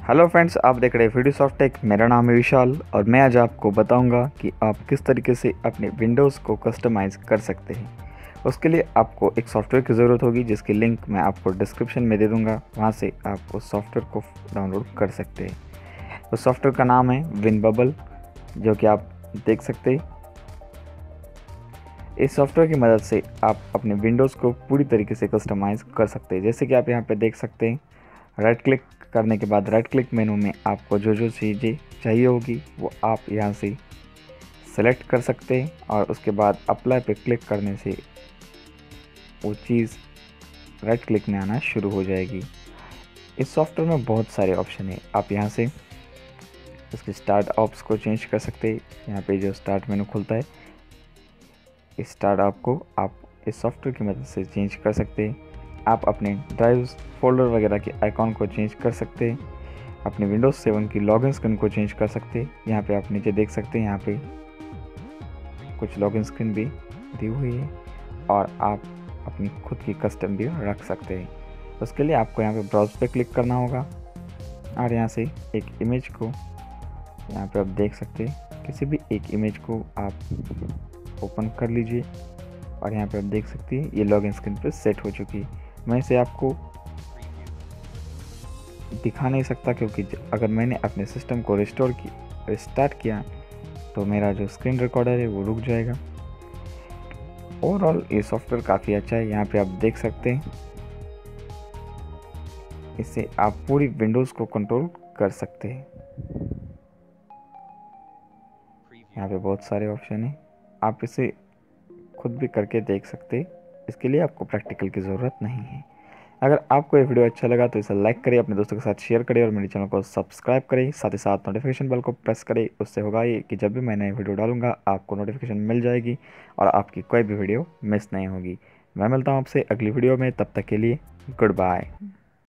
Hello friends, आप देख रहे हैं वीडियोसॉफ्ट टेक। मेरा नाम है विशाल और मैं आज आपको बताऊंगा कि आप किस तरीके से अपने विंडोज़ को कस्टमाइज़ कर सकते हैं। उसके लिए आपको एक सॉफ्टवेयर की ज़रूरत होगी जिसकी लिंक मैं आपको डिस्क्रिप्शन में दे दूंगा। वहां से आप उस सॉफ्टवेयर को डाउनलोड कर सकते हैं। उस सॉफ्टवेयर का नाम है विनबबल, जो कि आप देख सकते हैं। इस सॉफ्टवेयर की मदद से आप अपने विंडोज़ को पूरी तरीके से कस्टमाइज़ कर सकते हैं। जैसे कि आप यहाँ पे देख सकते हैं, राइट क्लिक करने के बाद राइट क्लिक मेनू में आपको जो जो चीज़ें चाहिए होगी वो आप यहाँ से सेलेक्ट कर सकते हैं और उसके बाद अप्लाई पे क्लिक करने से वो चीज़ राइट क्लिक में आना शुरू हो जाएगी। इस सॉफ्टवेयर में बहुत सारे ऑप्शन हैं। आप यहाँ से उसके स्टार्ट ऑप्स को चेंज कर सकते हैं। यहाँ पे जो स्टार्ट मेनू खुलता है, इस स्टार्ट ऑप को आप इस सॉफ्टवेयर की मदद से चेंज कर सकते हैं। आप अपने ड्राइव्स, फोल्डर वगैरह के आइकॉन को चेंज कर सकते हैं। अपने विंडोज़ 7 की लॉगिन स्क्रीन को चेंज कर सकते हैं। यहाँ पे आप नीचे देख सकते हैं, यहाँ पे कुछ लॉगिन स्क्रीन भी दी हुई है और आप अपनी खुद की कस्टम भी रख सकते हैं। उसके लिए आपको यहाँ पे ब्राउज पे क्लिक करना होगा और यहाँ से एक इमेज को यहाँ पे आप देख सकते हैं, किसी भी एक इमेज को आप ओपन कर लीजिए और यहाँ पे आप देख सकते हैं ये लॉगिन स्क्रीन पे सेट हो चुकी है। मैं इसे आपको दिखा नहीं सकता क्योंकि अगर मैंने अपने सिस्टम को रिस्टार्ट किया तो मेरा जो स्क्रीन रिकॉर्डर है वो रुक जाएगा। ओवरऑल ये सॉफ्टवेयर काफ़ी अच्छा है। यहाँ पे आप देख सकते हैं, इससे आप पूरी विंडोज़ को कंट्रोल कर सकते हैं। यहाँ पे बहुत सारे ऑप्शन हैं, आप इसे खुद भी करके देख सकते हैं। इसके लिए आपको प्रैक्टिकल की ज़रूरत नहीं है। अगर आपको ये वीडियो अच्छा लगा तो इसे लाइक करें, अपने दोस्तों के साथ शेयर करें और मेरे चैनल को सब्सक्राइब करें। साथ ही साथ नोटिफिकेशन बेल को प्रेस करें। उससे होगा ये कि जब भी मैं नई वीडियो डालूंगा आपको नोटिफिकेशन मिल जाएगी और आपकी कोई भी वीडियो मिस नहीं होगी। मैं मिलता हूँ आपसे अगली वीडियो में, तब तक के लिए गुड बाय।